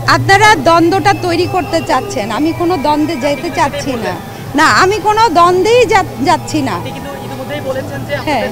আপনারা দ্বন্দ্বটা তৈরি করতে চাচ্ছেন, আমি কোনো দ্বন্দ্বে যেতে চাচ্ছি না। না, আমি কোনো দ্বন্দ্বেই যাচ্ছি না। হ্যাঁ,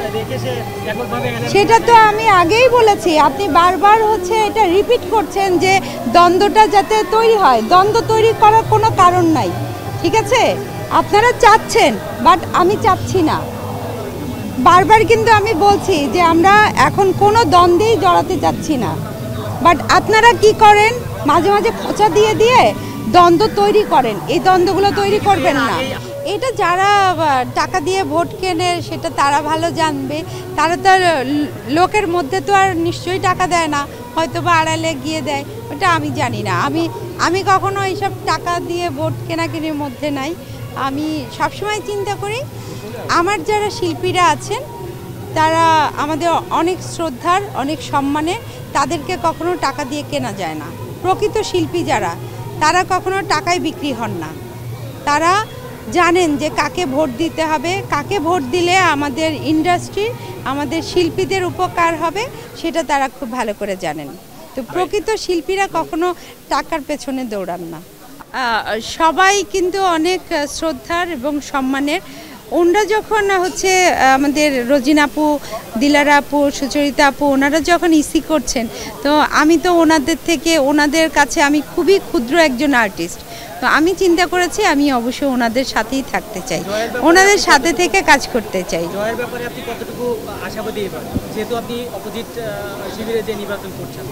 সেটা তো আমি আগেই বলেছি। আপনি বারবার এটা রিপিট করছেন যে দ্বন্দ্বটা যাতে তৈরি হয়। দ্বন্দ্ব তৈরি করার কোনো কারণ নাই, ঠিক আছে? আপনারা চাচ্ছেন, বাট আমি চাচ্ছি না। বারবার কিন্তু আমি বলছি যে আমরা এখন কোনো দ্বন্দ্বেই জড়াতে চাচ্ছি না। বাট আপনারা কি করেন, মাঝে মাঝে খোঁচা দিয়ে দিয়ে দ্বন্দ্ব তৈরি করেন। এই দ্বন্দ্বগুলো তৈরি করবেন না। এটা যারা টাকা দিয়ে ভোট কেনে সেটা তারা ভালো জানবে। তারা তো আর লোকের মধ্যে তো আর নিশ্চয়ই টাকা দেয় না, হয়তো বা আড়ালে গিয়ে দেয়, ওটা আমি জানি না। আমি কখনো এইসব টাকা দিয়ে ভোট কেনাকিনির মধ্যে নাই। আমি সবসময় চিন্তা করি আমার যারা শিল্পীরা আছেন তারা আমাদের অনেক শ্রদ্ধার, অনেক সম্মানের, তাদেরকে কখনো টাকা দিয়ে কেনা যায় না। প্রকৃত শিল্পী যারা, তারা কখনো টাকায় বিক্রি হন না। তারা জানেন যে কাকে ভোট দিতে হবে, কাকে ভোট দিলে আমাদের ইন্ডাস্ট্রি, আমাদের শিল্পীদের উপকার হবে, সেটা তারা খুব ভালো করে জানেন। তো প্রকৃত শিল্পীরা কখনো টাকার পেছনে দৌড়ান না। সবাই কিন্তু অনেক শ্রদ্ধার এবং সম্মানের। ওনারা যখন আমাদের রোজিনা আপু, দিলারা আপু, সুচরিতা আপু, ওনারা যখন ইসি করছেন, তো আমি তো ওনাদের কাছে আমি খুবই ক্ষুদ্র একজন আর্টিস্ট। তো আমি চিন্তা করেছি আমি অবশ্যই ওনাদের সাথেই থাকতে চাই, ওনাদের সাথে থেকে কাজ করতে চাই। জয়ের ব্যাপারে আপনি কতটুকু আশাবাদী, যেহেতু আপনি অপোজিট শিবিরে যে নির্বাচন করছেন?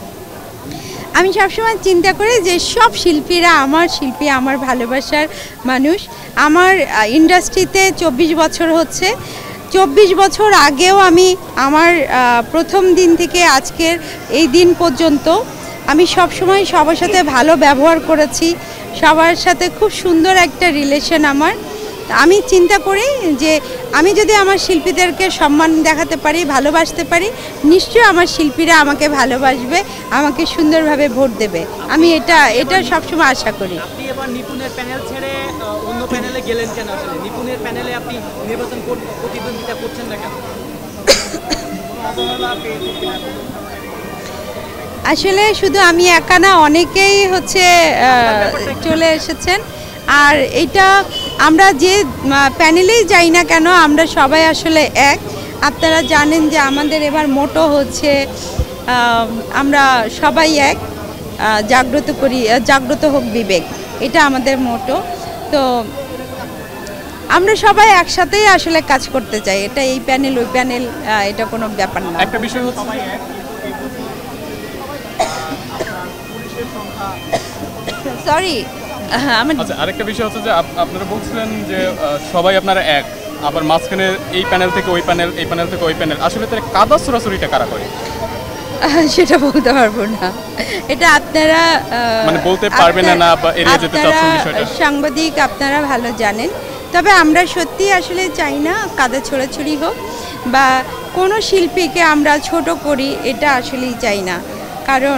আমি সবসময় চিন্তা করি যে সব শিল্পীরা আমার শিল্পী, আমার ভালোবাসার মানুষ। আমার ইন্ডাস্ট্রিতে 24 বছর হচ্ছে। 24 বছর আগেও আমার প্রথম দিন থেকে আজকের এই দিন পর্যন্ত আমি সবসময় সবার সাথে ভালো ব্যবহার করেছি, সবার সাথে খুব সুন্দর একটা রিলেশন আমার। আমি চিন্তা করি যে আমি যদি আমার শিল্পীদেরকে সম্মান দেখাতে পারি, ভালোবাসতে পারি, নিশ্চয়ই আমার শিল্পীরা আমাকে ভালোবাসবে, আমাকে সুন্দরভাবে ভোট দেবে। আমি এটা সবসময় আশা করি। আপনি এবার নিপুণের প্যানেল ছেড়ে অন্য প্যানেলে গেলেন কেন? আসলে নিপুণের প্যানেলে আপনি নির্বাচন প্রতিদ্বন্দ্বিতা করছেন না কেন? আসলে শুধু আমি একা না, অনেকেই চলে এসেছেন। আর এটা আমরা যে প্যানেলেই যাই না কেন, আমরা সবাই আসলে এক। আপনারা জানেন যে আমাদের এবার মোটো আমরা সবাই এক, জাগ্রত হোক বিবেক, এটা আমাদের মোটো। তো আমরা সবাই একসাথেই আসলে কাজ করতে চাই। এটা এই প্যানেল ওই প্যানেল এটা কোনো ব্যাপার না। একটা বিষয় সরি, আরেকটা বিষয় হচ্ছে যে আপনারা বলছিলেন যে সবাই আপনারা এক, আবার মাঝখানে এই প্যানেল থেকে ওই প্যানেল, এই প্যানেল থেকে ওই প্যানেল। আসলে তার কাদা ছোড়াছুড়িটা কারা করে সেটা বলতে পারবো না। এটা আপনারা বলতে পারবেন না বা এড়িয়ে যেতে চাচ্ছেন বিষয়টা? সাংবাদিক, আপনারা ভালো জানেন। তবে আমরা সত্যি আসলে চাই না কাদা ছোড়াছুড়ি হোক বা কোনো শিল্পীকে আমরা ছোট করি, এটা আসলেই চাই না। কারণ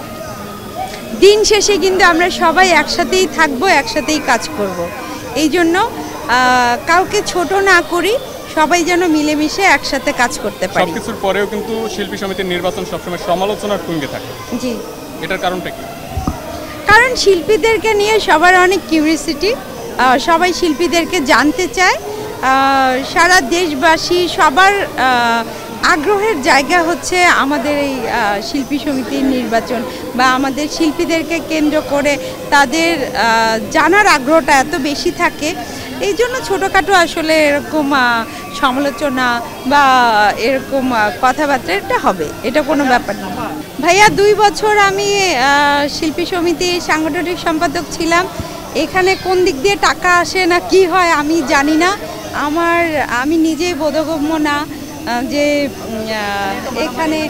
দিন শেষে কিন্তু আমরা সবাই একসাথেই থাকবো, একসাথেই কাজ করব। এই জন্য কাউকে ছোট না করি, সবাই যেন মিলেমিশে একসাথে কাজ করতে পারি। সবকিছুর পরেও কিন্তু শিল্পী সমিতির নির্বাচন সবসময় সমালোচনার তুঙ্গে থাকে। জি, এটার কারণটা কি? কারণ শিল্পীদেরকে নিয়ে সবার অনেক কিউরিয়াসিটি, সবাই শিল্পীদেরকে জানতে চায়। সারা দেশবাসী সবার আগ্রহের জায়গা আমাদের এই শিল্পী সমিতির নির্বাচন, বা আমাদের শিল্পীদেরকে কেন্দ্র করে তাদের জানার আগ্রহটা এত বেশি থাকে। এই জন্য ছোটোখাটো আসলে এরকম সমালোচনা বা এরকম কথাবার্তা এটা হবে, এটা কোনো ব্যাপার না। ভাইয়া 2 বছর আমি শিল্পী সমিতির সাংগঠনিক সম্পাদক ছিলাম। এখানে কোন দিক দিয়ে টাকা আসে না কি হয় আমি জানি না। আমি নিজেই বোধগম্য না যে এখানে,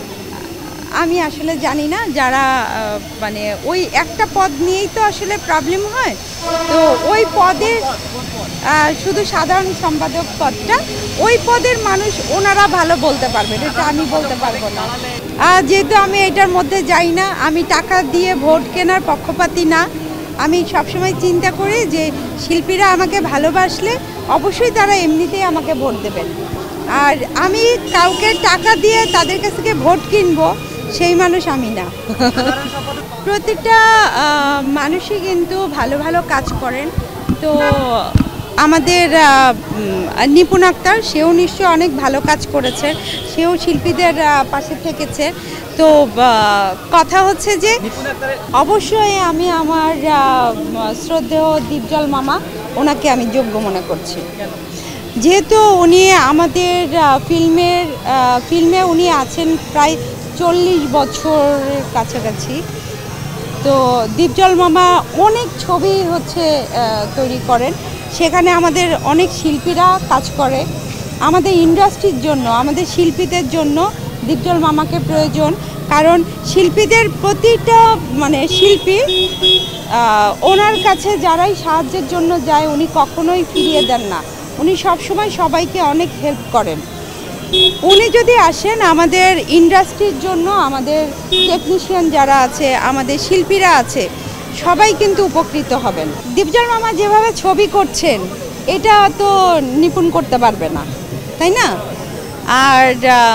আমি আসলে জানি না। যারা ওই একটা পদ নিয়েই তো আসলে প্রবলেম হয়। তো ওই পদের শুধু সাধারণ সম্পাদক পদটা, ওই পদের মানুষ ওনারা ভালো বলতে পারবেন, এটা আমি বলতে পারবো না। যেহেতু আমি এটার মধ্যে যাই না, আমি টাকা দিয়ে ভোট কেনার পক্ষপাতী না। আমি সবসময় চিন্তা করি যে শিল্পীরা আমাকে ভালোবাসলে অবশ্যই তারা এমনিতেই আমাকে ভোট দেবেন। আর আমি কাউকে টাকা দিয়ে তাদের কাছ থেকে ভোট কিনবো, সেই মানুষ আমি না। সাধারণ সম্পাদক প্রতিটা মানুষই কিন্তু ভালো ভালো কাজ করেন। তো আমাদের নিপুণ আক্তার, সেও নিশ্চয়ই অনেক ভালো কাজ করেছে, সেও শিল্পীদের পাশে থেকেছে। তো কথা হচ্ছে যে নিপুণ আক্তারের অবশ্যই আমি আমার শ্রদ্ধেয় দীপজল মামা, ওনাকে আমি যোগ্য মনে করছি। যেহেতু উনি আমাদের ফিল্মে উনি আছেন প্রায় 40 বছরের কাছাকাছি। তো দীপজল মামা অনেক ছবি তৈরি করেন, সেখানে আমাদের অনেক শিল্পীরা কাজ করে। আমাদের ইন্ডাস্ট্রির জন্য, আমাদের শিল্পীদের জন্য দীপজল মামাকে প্রয়োজন, কারণ শিল্পীদের প্রতিটা শিল্পী ওনার কাছে যারাই সাহায্যের জন্য যায় উনি কখনোই ফিরিয়ে দেন না, উনি সবসময় সবাইকে অনেক হেল্প করেন। উনি যদি আসেন আমাদের ইন্ডাস্ট্রির জন্য, আমাদের টেকনিশিয়ান যারা আছে, আমাদের শিল্পীরা আছে, সবাই কিন্তু উপকৃত হবেন। দীপজল মামা যেভাবে ছবি করছেন এটা তো নিপুণ করতে পারবে না, তাই না? আর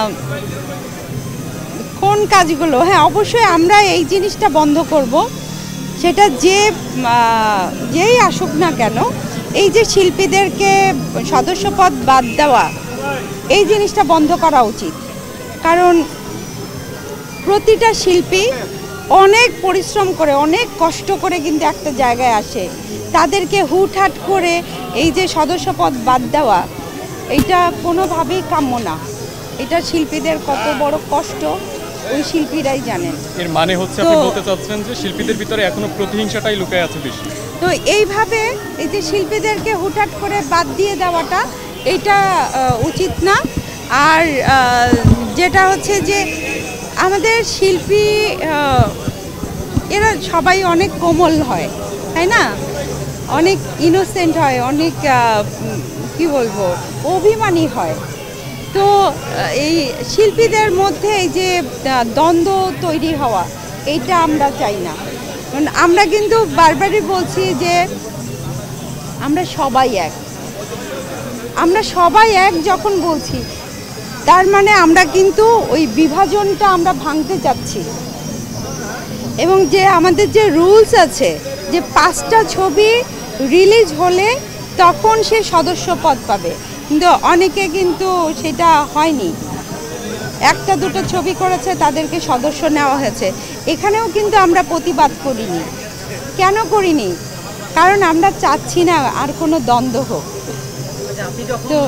কোন কাজগুলো, হ্যাঁ অবশ্যই আমরা এই জিনিসটা বন্ধ করব, সেটা যেই আসুক না কেন, এই যে শিল্পীদেরকে সদস্যপদ বাদ দেওয়া, এই জিনিসটা বন্ধ করা উচিত। কারণ প্রতিটা শিল্পী অনেক পরিশ্রম করে, অনেক কষ্ট করে কিন্তু একটা জায়গায় আসে, তাদেরকে হুটহাট করে এই যে সদস্যপদ বাদ দেওয়া, এটা কোনোভাবেই কাম্য না। এটা শিল্পীদের কত বড় কষ্ট ওই শিল্পীরাই জানেন। এর মানে হচ্ছে আপনি বলতে চাচ্ছেন যে শিল্পীদের ভিতরে এখনো প্রতিহিংসাটাই লুকিয়ে আছে বেশি। তো এইভাবে এই যে শিল্পীদেরকে হুটহাট করে বাদ দিয়ে দেওয়াটা, এটা উচিত না। আর যেটা হচ্ছে যে আমাদের শিল্পী এরা সবাই অনেক কোমল হয়, তাই না? অনেক ইনোসেন্ট হয়, অনেক কি বলবো, অভিমানী হয়। তো এই শিল্পীদের মধ্যে এই যে দ্বন্দ্ব তৈরি হওয়া, এইটা আমরা চাই না। আমরা কিন্তু বারবারই বলছি যে আমরা সবাই এক। আমরা সবাই এক যখন বলছি, তার মানে আমরা কিন্তু ওই বিভাজনটা আমরা ভাঙতে চাচ্ছি। এবং যে আমাদের যে রুলস আছে যে 5টা ছবি রিলিজ হলে তখন সে সদস্যপদ পাবে, কিন্তু অনেকে কিন্তু সেটা হয়নি। 1-2টা ছবি করেছে, তাদেরকে সদস্য নেওয়া হয়েছে। এখানেও কিন্তু আমরা প্রতিবাদ করিনি। কেন করিনি? কারণ আমরা চাচ্ছি না আর কোনো দ্বন্দ্ব হোক। আচ্ছা, আপনি যখন তো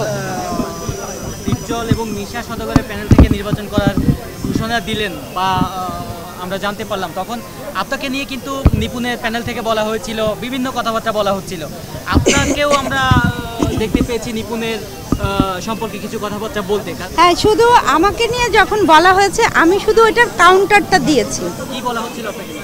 দীপজল এবং নিশা সওদাগরের প্যানেল থেকে নির্বাচন করার ঘোষণা দিলেন বা আমরা জানতে পারলাম, তখন আপনাকে নিয়ে কিন্তু নিপুণের প্যানেল থেকে বলা হয়েছিল, বিভিন্ন কথাবার্তা বলা হচ্ছিল। আপনাকেও আমরা দেখতে পেয়েছি নিপুণের সম্পর্কে কিছু কথাবার্তা বলতে। হ্যাঁ, শুধু আমাকে নিয়ে যখন বলা হয়েছে আমি শুধু ওইটার কাউন্টারটা দিয়েছি। কি বলা হচ্ছিল আপনাকে?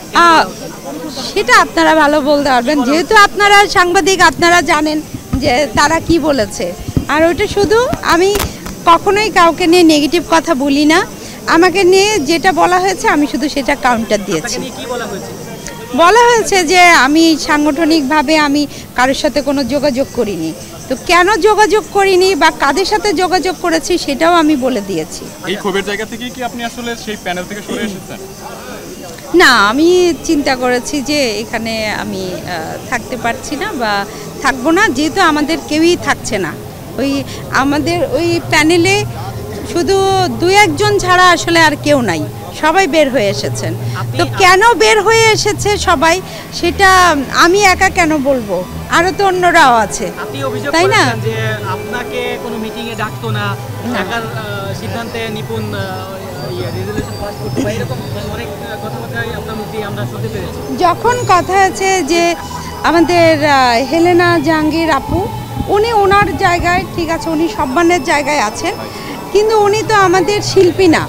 সেটা আপনারা ভালো বলতে পারবেন, যেহেতু আপনারা সাংবাদিক, আপনারা জানেন যে তারা কি বলেছে। আর ওইটা শুধু আমি কখনোই কাউকে নিয়ে নেগেটিভ কথা বলি না। আমাকে নিয়ে যেটা বলা হয়েছে আমি শুধু সেটা কাউন্টার দিয়েছি। বলা হয়েছে যে আমি সাংগঠনিকভাবে আমি কারোর সাথে কোনো যোগাযোগ করিনি। তো কেন যোগাযোগ করিনি বা কাদের সাথে যোগাযোগ করেছি সেটাও আমি বলে দিয়েছি। এই ক্ষোভের জায়গা থেকে কি আপনি আসলে সেই প্যানেল থেকে সরে এসেছেন? না, আমি চিন্তা করেছি যে এখানে আমি থাকতে পারছি না বা থাকবো না, যেহেতু আমাদের কেউই থাকছে না। আমাদের ওই প্যানেলে শুধু 2-1 জন ছাড়া আসলে আর কেউ নাই, সবাই বের হয়ে এসেছেন। তো কেন বের হয়ে এসেছে সবাই, সেটা আমি একা কেন বলবো, আরও তো অন্যরাও আছে, তাই না? যে আপনাকে কোনো মিটিংয়ে ডাকতো না, একার সিদ্ধান্তে নিপুণ রেজুলেশন পাস করতে পারে, এরকম অনেক কথাবার্তাই আপনার মুখে আমরা শুনতে পেরেছি। যখন কথা আছে যে আমাদের হেলেনা জাহাঙ্গীর আপু, উনি ওনার জায়গায় ঠিক আছে, উনি সম্মানের জায়গায় আছেন, কিন্তু উনি তো আমাদের শিল্পী না।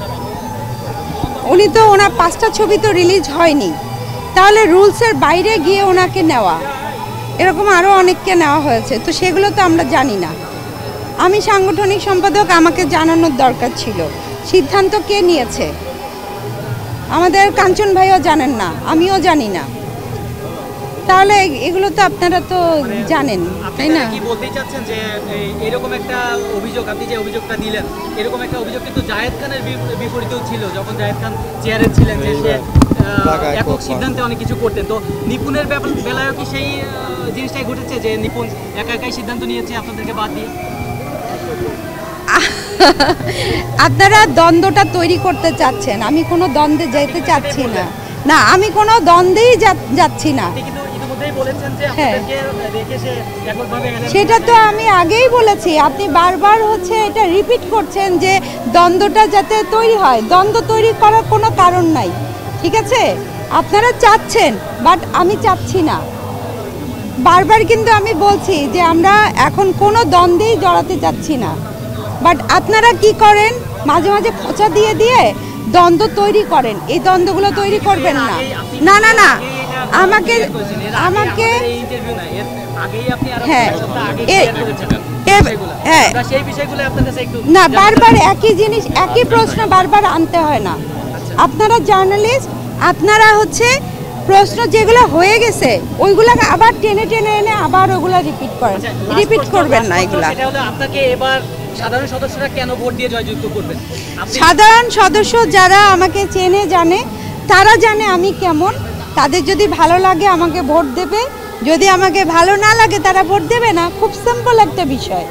উনি তো, ওনার 5টা ছবি তো রিলিজ হয়নি, তাহলে রুলসের বাইরে গিয়ে ওনাকে নেওয়া, এরকম আরও অনেককে নেওয়া হয়েছে, তো সেগুলো তো আমরা জানি না। আমি সাংগঠনিক সম্পাদক, আমাকে জানানোর দরকার ছিল। সিদ্ধান্ত কে নিয়েছে আমাদের কাঞ্চন ভাইও জানেন না, আমিও জানি না। তাহলে এগুলো তো আপনারা তো জানেন, তাই না? আপনারা কি বলতে চাচ্ছেন যে এরকম একটা অভিযোগ, আপনি যে অভিযোগটা দিলেন, এরকম একটা অভিযোগ কিন্তু জায়েদ খানের বিপরীতেও ছিল, যখন জায়েদ খান চেয়ারে ছিলেন, যে সে একক সিদ্ধান্তে অনেক কিছু করতেন। তো নিপুণের বেলায়ও কি সেই জিনিসটাই ঘটেছে, যে নিপুণ একা একাই সিদ্ধান্ত নিয়েছে আপনাদেরকে বাদ দিয়ে? আপনারা দ্বন্দ্বটা তৈরি করতে চাচ্ছেন, আমি কোনো দ্বন্দ্বে যেতে চাচ্ছি না। না, আমি কোনো দ্বন্দ্বেই যাচ্ছি না। আপনি কিন্তু ইতিমধ্যেই বলেছেন যে হ্যাঁ। আপনাদেরকে রেখে সে এককভাবে এলেন। সেটা তো আমি আগেই বলেছি, আপনি বারবার হচ্ছে এটা রিপিট করছেন যে দ্বন্দ্বটা যাতে তৈরি হয়। দ্বন্দ্ব তৈরি করার কোনো কারণ নাই, ঠিক আছে? আপনারা চাচ্ছেন, বাট আমি চাচ্ছি না। বারবার কিন্তু আমি বলছি যে আমরা এখন কোনো দ্বন্দ্বেই জড়াতে চাচ্ছি না, বাট আপনারা কি করেন, মাঝে মাঝে খোঁচা দিয়ে দিয়ে দ্বন্দ্ব তৈরি করেন। এই দ্বন্দ্বগুলো তৈরি করবেন না। না না না, আমাকে আমাকে হ্যাঁ হ্যাঁ না, বারবার একই জিনিস, একই প্রশ্ন বারবার আনতে হয় না। আপনারা জার্নালিস্ট, আপনারা হচ্ছে প্রশ্ন যেগুলো হয়ে গেছে ওইগুলো আবার টেনে টেনে এনে আবার ওগুলো রিপিট করেন। রিপিট করবেন না এগুলা। আপনাকে এবার সাধারণ সদস্যরা কেন ভোট দিয়ে জয়যুক্ত করবেন? সাধারণ সদস্য যারা আমাকে চেনে জানে, তারা জানে আমি কেমন। তাদের যদি ভালো লাগে আমাকে ভোট দেবে, যদি আমাকে ভালো না লাগে তারা ভোট দেবে না। খুব সিম্পল একটা বিষয়।